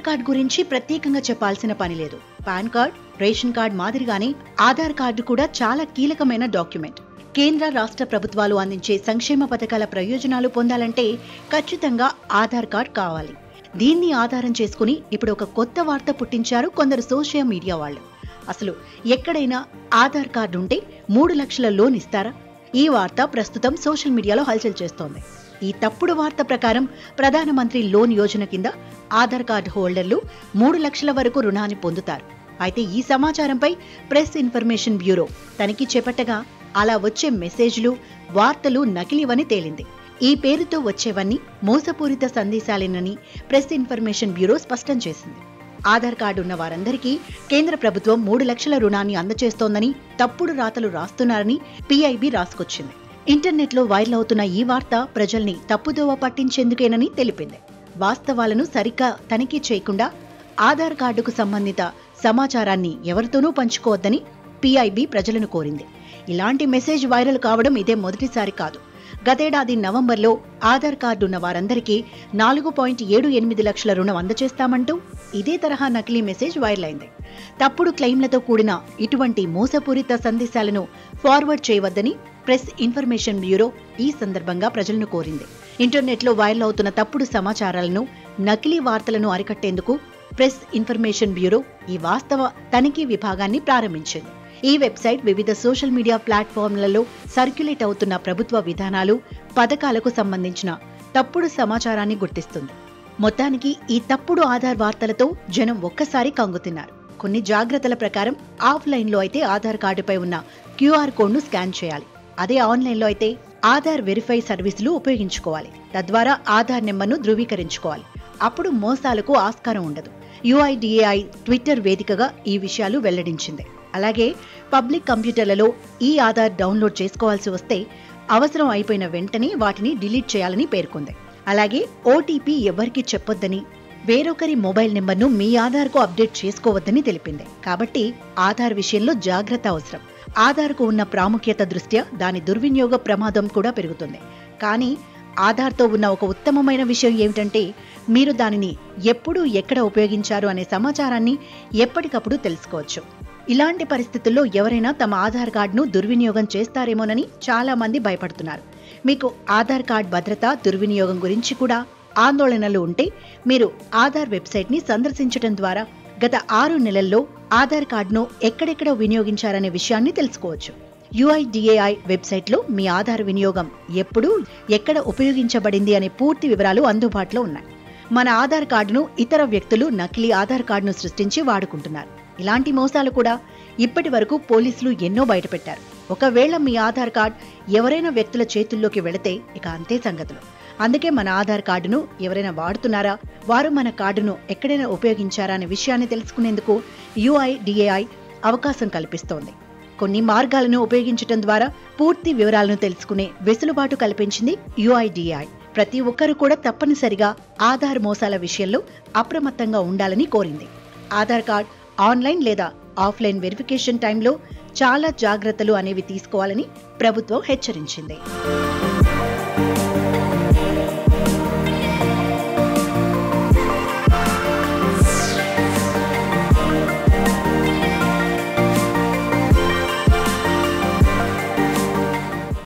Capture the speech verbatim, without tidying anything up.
Card గురించి ప్రత్యేకంగా చెప్పాల్సిన పని లేదు. పాన్ కార్డ్, రేషన్ కార్డ్ మాదిరిగానే ఆధార్ కార్డు కూడా చాలా కీలకమైన డాక్యుమెంట్. కేంద్ర రాష్ట్ర ప్రభుత్వాలు అందించే సంక్షేమ పథకాల ప్రయోజనాలు పొందాలంటే ఖచ్చితంగా ఆధార్ కార్డ్ కావాలి. దీన్ని ఆధారం చేసుకుని ఇప్పుడు ఒక కొత్త వార్త పుట్టించారు కొందరు సోషల్ మీడియా వాళ్ళు. అసలు ఎక్కడైనా ఆధార్ కార్డు ఉంటే మూడు లక్షల లోన్ ఇస్తారా? ఈ వార్త ప్రస్తుతం సోషల్ మీడియాలో హల్చల్ చేస్తోంది. ఈ తప్పుడు వార్త ప్రకారం ప్రధానమంత్రి లోన్ యోజన కింద ఆధార్ కార్డు హోల్డర్లు మూడు లక్షల వరకు రుణాన్ని పొందుతారు. అయితే ఈ సమాచారంపై ప్రెస్ ఇన్ఫర్మేషన్ బ్యూరో తనిఖీ చేపట్టగా అలా వచ్చే మెసేజ్లు, వార్తలు నకిలీవని తేలింది. ఈ పేరుతో వచ్చేవన్నీ మోసపూరిత సందేశాలేనని ప్రెస్ ఇన్ఫర్మేషన్ బ్యూరో స్పష్టం చేసింది. ఆధార్ కార్డు ఉన్న వారందరికీ కేంద్ర ప్రభుత్వం మూడు లక్షల రుణాన్ని అందజేస్తోందని తప్పుడు రాతలు రాస్తున్నారని పీఐబీ రాసుకొచ్చింది. ఇంటర్నెట్లో వైరల్ అవుతున్న ఈ వార్త ప్రజల్ని తప్పుదోవ పట్టించేందుకేనని తెలిపింది. వాస్తవాలను సరిగ్గా తనిఖీ చేయకుండా ఆధార్ కార్డుకు సంబంధిత సమాచారాన్ని ఎవరితోనూ పంచుకోవద్దని పీఐబీ ప్రజలను కోరింది. ఇలాంటి మెసేజ్ వైరల్ కావడం ఇదే మొదటిసారి కాదు. గతేడాది నవంబర్లో ఆధార్ కార్డు ఉన్న వారందరికీ నాలుగు పాయింట్ ఏడు ఎనిమిది లక్షల రుణం అందజేస్తామంటూ ఇదే తరహా నకిలీ మెసేజ్ వైరల్ అయింది. తప్పుడు క్లెయిమ్లతో కూడిన ఇటువంటి మోసపూరిత సందేశాలను ఫార్వర్డ్ చేయవద్దని ప్రెస్ ఇన్ఫర్మేషన్ బ్యూరో ఈ సందర్భంగా ప్రజలను కోరింది. ఇంటర్నెట్లో వైరల్ అవుతున్న తప్పుడు సమాచారాలను, నకిలీ వార్తలను అరికట్టేందుకు ప్రెస్ ఇన్ఫర్మేషన్ బ్యూరో ఈ వాస్తవ తనిఖీ విభాగాన్ని ప్రారంభించింది. ఈ వెబ్సైట్ వివిధ సోషల్ మీడియా ప్లాట్ఫామ్లలో సర్క్యులేట్ అవుతున్న ప్రభుత్వ విధానాలు, పథకాలకు సంబంధించిన తప్పుడు సమాచారాన్ని గుర్తిస్తుంది. మొత్తానికి ఈ తప్పుడు ఆధార్ వార్తలతో జనం ఒక్కసారి కంగుతిన్నారు. కొన్ని జాగ్రత్తల ప్రకారం ఆఫ్లైన్లో అయితే ఆధార్ కార్డుపై ఉన్న క్యూఆర్ కోడ్ను స్కాన్ చేయాలి. అదే ఆన్లైన్లో అయితే ఆధార్ వెరిఫై సర్వీసులు ఉపయోగించుకోవాలి. తద్వారా ఆధార్ నెంబర్ను ధృవీకరించుకోవాలి. అప్పుడు మోసాలకు ఆస్కారం ఉండదు. యూఐడిఏఐ ట్విట్టర్ వేదికగా ఈ విషయాలు వెల్లడించింది. అలాగే పబ్లిక్ కంప్యూటర్లలో ఈ ఆధార్ డౌన్లోడ్ చేసుకోవాల్సి వస్తే అవసరం అయిపోయిన వెంటనే వాటిని డిలీట్ చేయాలని పేర్కొంది. అలాగే ఓటీపీ ఎవరికి చెప్పొద్దని, వేరొకరి మొబైల్ నెంబర్ను మీ ఆధార్కు అప్డేట్ చేసుకోవద్దని తెలిపింది. కాబట్టి ఆధార్ విషయంలో జాగ్రత్త అవసరం. ఆధార్కు ఉన్న ప్రాముఖ్యత దృష్ట్యా దాని దుర్వినియోగ ప్రమాదం కూడా పెరుగుతుంది. కానీ ఆధార్తో ఉన్న ఒక ఉత్తమమైన విషయం ఏమిటంటే మీరు దానిని ఎప్పుడు ఎక్కడ ఉపయోగించారు అనే సమాచారాన్ని ఎప్పటికప్పుడు తెలుసుకోవచ్చు. ఇలాంటి పరిస్థితుల్లో ఎవరైనా తమ ఆధార్ కార్డును దుర్వినియోగం చేస్తారేమోనని చాలా మంది భయపడుతున్నారు. మీకు ఆధార్ కార్డ్ భద్రత, దుర్వినియోగం గురించి కూడా ఆందోళనలు ఉంటే మీరు ఆధార్ వెబ్సైట్ని సందర్శించడం ద్వారా గత ఆరు నెలల్లో ఆధార్ కార్డును ఎక్కడెక్కడ వినియోగించారనే విషయాన్ని తెలుసుకోవచ్చు. యూఐడిఏఐ వెబ్సైట్లో మీ ఆధార్ వినియోగం ఎప్పుడు, ఎక్కడ ఉపయోగించబడింది అనే పూర్తి వివరాలు అందుబాటులో ఉన్నాయి. మన ఆధార్ కార్డును ఇతర వ్యక్తులు నకిలీ ఆధార్ కార్డును సృష్టించి వాడుకుంటున్నారు. ఇలాంటి మోసాలు కూడా ఇప్పటి వరకు పోలీసులు ఎన్నో బయటపెట్టారు. ఒకవేళ మీ ఆధార్ కార్డ్ ఎవరైనా వ్యక్తుల చేతుల్లోకి వెళితే ఇక అంతే సంగతులు. అందుకే మన ఆధార్ కార్డును ఎవరైనా వాడుతున్నారా, వారు మన కార్డును ఎక్కడైనా ఉపయోగించారా అనే విషయాన్ని తెలుసుకునేందుకు యూఐడిఏఐ అవకాశం కల్పిస్తోంది. కొన్ని మార్గాలను ఉపయోగించడం ద్వారా పూర్తి వివరాలను తెలుసుకునే వెసులుబాటు కల్పించింది యూఐడిఏఐ. ప్రతి ఒక్కరూ కూడా తప్పనిసరిగా ఆధార్ మోసాల విషయంలో అప్రమత్తంగా ఉండాలని కోరింది. ఆధార్ కార్డ్ ఆన్లైన్ లేదా ఆఫ్లైన్ వెరిఫికేషన్ టైంలో చాలా జాగ్రత్తలు అనేవి తీసుకోవాలని ప్రభుత్వం హెచ్చరించింది.